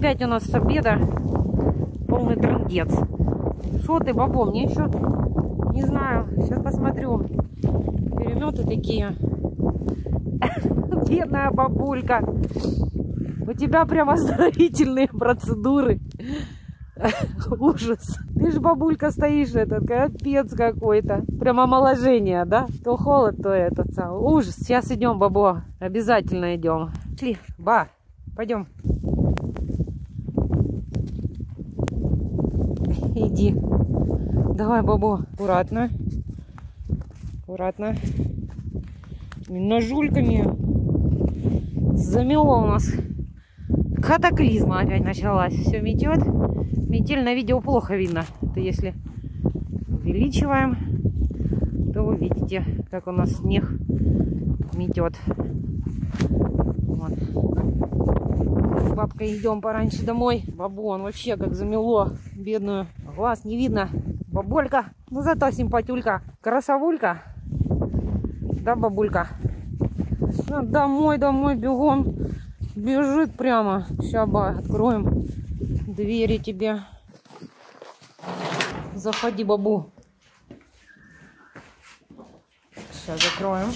опять у нас с обеда полный трындец. Что ты, бабо, мне еще не знаю. Сейчас посмотрю. Переметы такие. Бедная бабулька. У тебя прям оздоровительные процедуры. Ужас. Ты ж, бабулька, стоишь, этот капец какой-то. Прям омоложение, да? То холод, то этот самый. Ужас. Сейчас идем, бабо. Обязательно идем. Шли. Ба. Пойдем. Иди. Давай, бабо. Аккуратно. Аккуратно. Ножульками. Замело у нас. Катаклизма опять началась. Все метет. Метель на видео плохо видно. Это если увеличиваем, то вы видите, как у нас снег метет. Вот. С бабкой идем пораньше домой. Бабу, он вообще как замело. Бедную. Глаз не видно. Бабулька. Ну зато симпатюлька. Красавулька. Да, бабулька? Ну, домой, домой, бегом. Бежит прямо. Сейчас, ба, откроем двери тебе. Заходи, бабу. Сейчас закроем.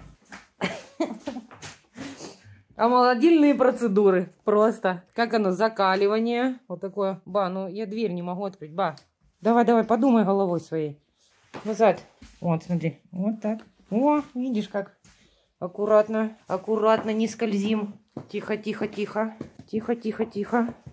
Омолодильные процедуры. Просто. Как оно? Закаливание. Вот такое. Ба, ну я дверь не могу открыть. Ба. Давай, давай, подумай головой своей. Назад. Вот, смотри. Вот так. О, видишь как? Аккуратно. Аккуратно, не скользим. Тихо, тихо, тихо. Тихо, тихо, тихо.